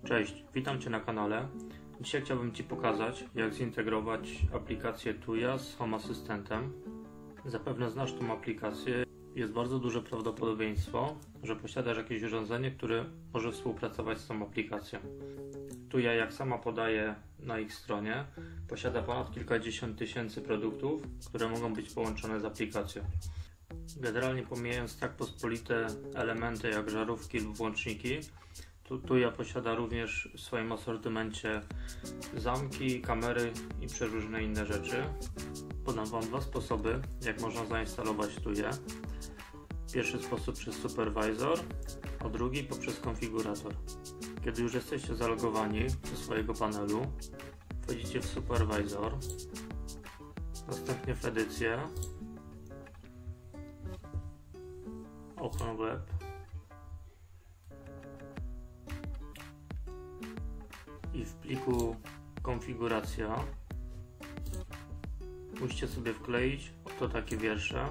Cześć, witam Cię na kanale. Dzisiaj chciałbym Ci pokazać, jak zintegrować aplikację Tuya z Home Asystentem. Zapewne znasz tą aplikację. Jest bardzo duże prawdopodobieństwo, że posiadasz jakieś urządzenie, które może współpracować z tą aplikacją. Tuya, jak sama podaje na ich stronie, posiada ponad kilkadziesiąt tysięcy produktów, które mogą być połączone z aplikacją. Generalnie pomijając tak pospolite elementy jak żarówki lub włączniki, Tuya posiada również w swoim asortymencie zamki, kamery i przeróżne inne rzeczy. Podam Wam dwa sposoby, jak można zainstalować Tuyę. Pierwszy sposób przez Supervisor, a drugi poprzez konfigurator. Kiedy już jesteście zalogowani do swojego panelu, wchodzicie w Supervisor, następnie w edycję, Open Web, i w pliku konfiguracja musicie sobie wkleić oto takie wiersze.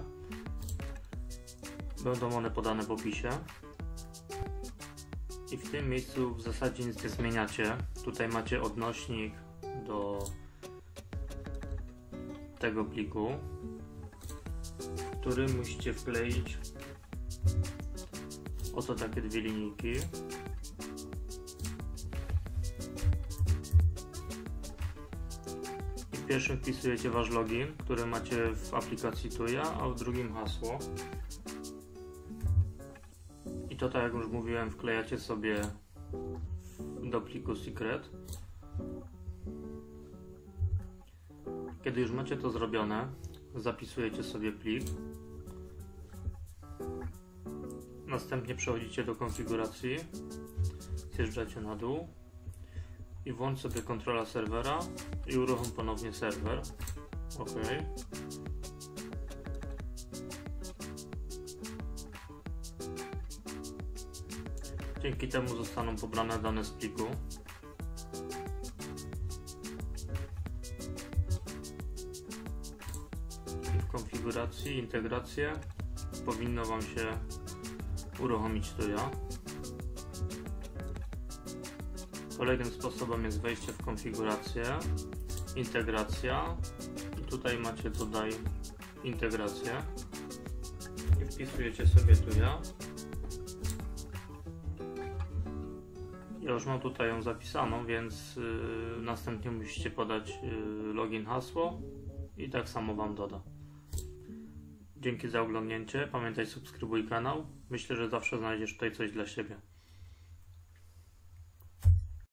Będą one podane w opisie. I w tym miejscu w zasadzie nic nie zmieniacie. Tutaj macie odnośnik do tego pliku, w którym musicie wkleić oto takie dwie linijki. W pierwszym wpisujecie Wasz login, który macie w aplikacji Tuya, a w drugim hasło. I to, tak jak już mówiłem, wklejacie sobie do pliku Secret. Kiedy już macie to zrobione, zapisujecie sobie plik. Następnie przechodzicie do konfiguracji, zjeżdżacie na dół i włącz sobie kontrola serwera i uruchom ponownie serwer. OK. Dzięki temu zostaną pobrane dane z pliku. I w konfiguracji, integrację powinno Wam się uruchomić Tuya. Kolejnym sposobem jest wejście w konfigurację, integracja i tutaj macie dodaj integrację i wpisujecie sobie Tuya. Ja już mam tutaj ją zapisaną, więc następnie musicie podać login, hasło i tak samo Wam doda. Dzięki za oglądnięcie, pamiętaj, subskrybuj kanał, myślę, że zawsze znajdziesz tutaj coś dla siebie.